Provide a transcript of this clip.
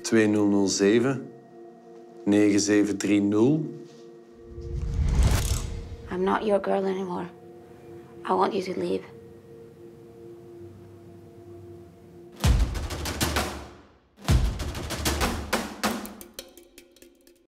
2007 9730. I'm not your girl anymore. I want you to leave.